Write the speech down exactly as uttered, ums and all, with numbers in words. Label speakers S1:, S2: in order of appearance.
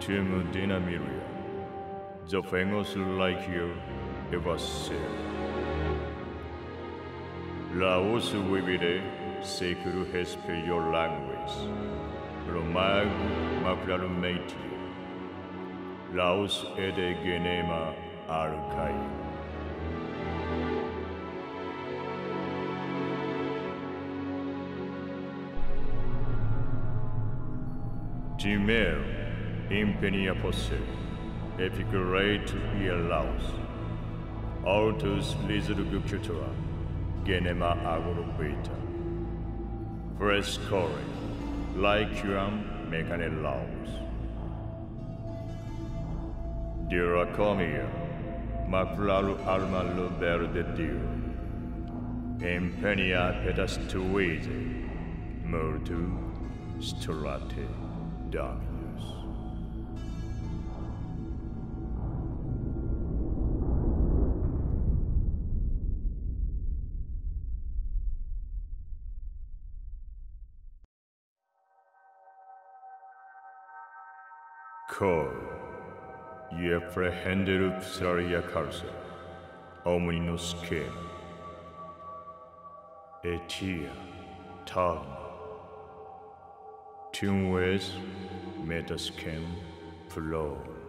S1: Tim Dinamiria, the famous like you ever said. Laos vivere securu hesper your language. Romag maclarum mate. Laos ede genema arcai. Timeo, impenia posse, epicurate ia laos. Autus lizurgucutura, genema agoro beta. Frescore, lycuam mecane laos. Diracomia, macularu alma luber de dio. Impenia petastuide, murtu strate. Darkness. Call, ye apprehendere psaria carsa, omnino schema. Etia, tarna. Tumwes metascem flow.